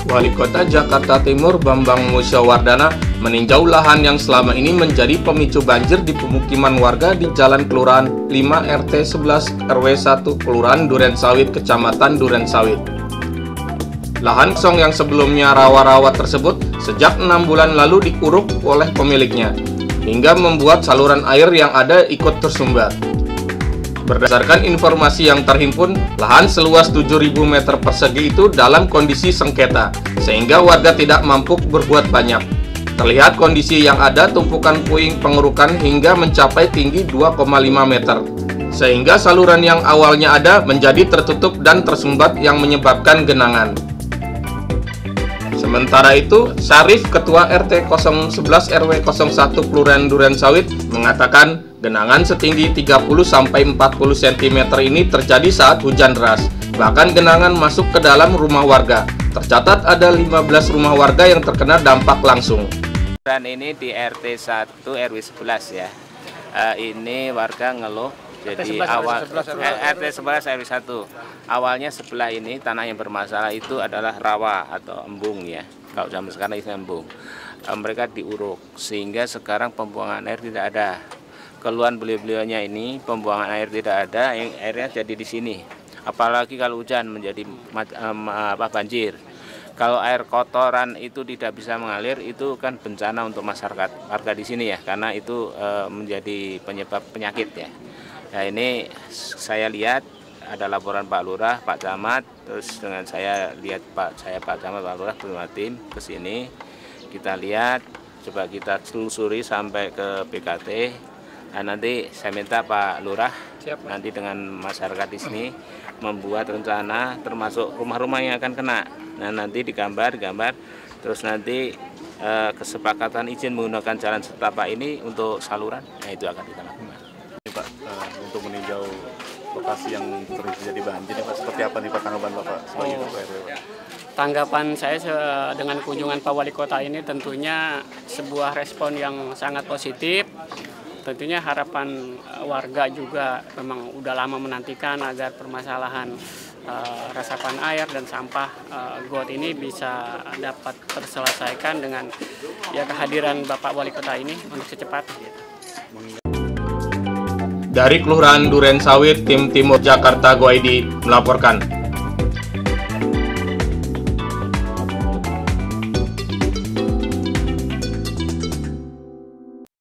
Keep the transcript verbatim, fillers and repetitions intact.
Wali Kota Jakarta Timur Bambang Musyawardana meninjau lahan yang selama ini menjadi pemicu banjir di pemukiman warga di Jalan Kelurahan lima R T sebelas R W satu Kelurahan Durensawit, Kecamatan Durensawit. Lahan kosong yang sebelumnya rawa-rawa tersebut sejak enam bulan lalu diuruk oleh pemiliknya, hingga membuat saluran air yang ada ikut tersumbat. Berdasarkan informasi yang terhimpun, lahan seluas tujuh ribu meter persegi itu dalam kondisi sengketa, sehingga warga tidak mampu berbuat banyak. Terlihat kondisi yang ada tumpukan puing pengerukan hingga mencapai tinggi dua koma lima meter, sehingga saluran yang awalnya ada menjadi tertutup dan tersumbat yang menyebabkan genangan. Sementara itu, Syarif, Ketua R T nol sebelas R W nol satu Kelurahan Durensawit, mengatakan genangan setinggi tiga puluh sampai empat puluh sentimeter ini terjadi saat hujan deras. Bahkan genangan masuk ke dalam rumah warga. Tercatat ada lima belas rumah warga yang terkena dampak langsung. Dan ini di R T satu R W sebelas ya. Uh, ini warga ngeluh. Jadi awal R T sebelas R W satu awalnya sebelah ini tanah yang bermasalah itu adalah rawa atau embung ya. Kalau zaman sekarang itu embung. Uh, mereka diuruk sehingga sekarang pembuangan air tidak ada. Keluhan beliau-beliaunya ini pembuangan air tidak ada, yang airnya jadi di sini. Apalagi kalau hujan menjadi um, apa banjir. Kalau air kotoran itu tidak bisa mengalir, itu kan bencana untuk masyarakat warga di sini ya, karena itu uh, menjadi penyebab penyakit ya. Nah ini saya lihat ada laporan Pak Lurah, Pak Camat, terus dengan saya lihat Pak saya Pak Camat, Pak Lurah bersama tim ke sini. Kita lihat, coba kita telusuri sampai ke P K T. Nah, nanti saya minta Pak Lurah Siap, nanti dengan masyarakat di sini membuat rencana termasuk rumah-rumah yang akan kena. Nah nanti digambar, digambar, terus nanti eh, kesepakatan izin menggunakan jalan setapak ini untuk saluran. Nah itu akan kita lakukan. Ini Pak, uh, untuk meninjau lokasi yang terjadi banjir, Pak, seperti apa nih Pak tanggapan Bapak sebagai oh, Ketua R W? Tanggapan saya dengan kunjungan Pak Wali Kota ini tentunya sebuah respon yang sangat positif. Tentunya harapan warga juga memang udah lama menantikan agar permasalahan uh, resapan air dan sampah uh, got ini bisa dapat terselesaikan dengan ya kehadiran Bapak Wali Kota ini untuk secepatnya. Gitu. Dari Kelurahan Durensawit, Tim Timur Jakarta Goaidi melaporkan.